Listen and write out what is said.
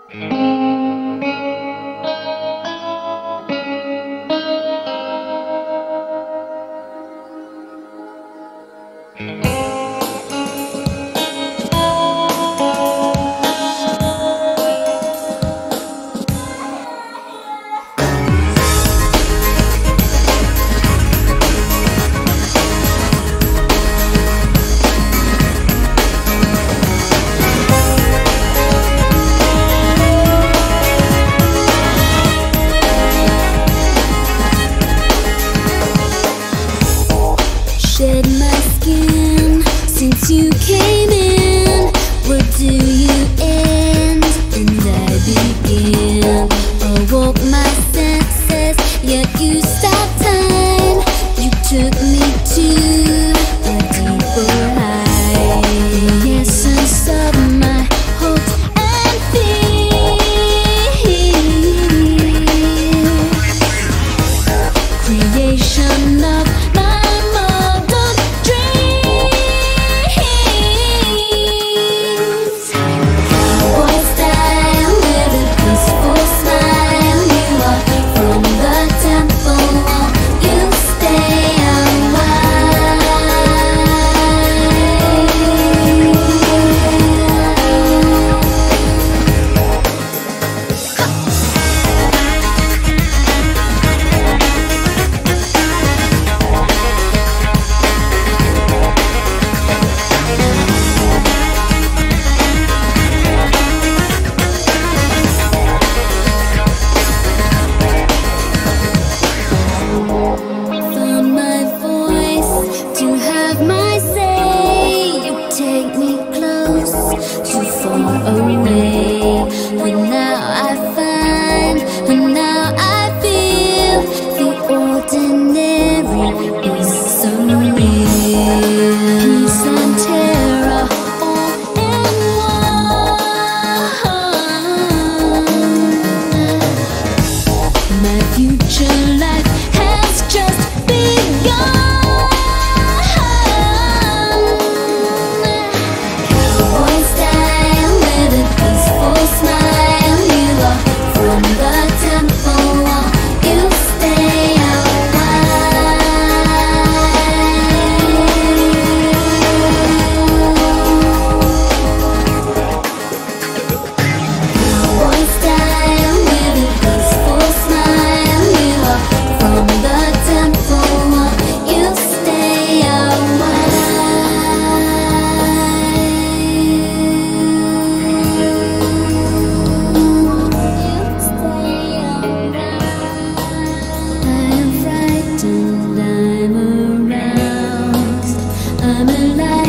Shed my skin since you came in. Where do you end and I begin? Awoke my senses, yet you stopped time. You took me to a deeper high. The essence of my hopes and fears. Creation of my too far away, and now I find, and now I feel the ordinary is so real. Peace and terror all in one. My future life has just begun. I'm alive.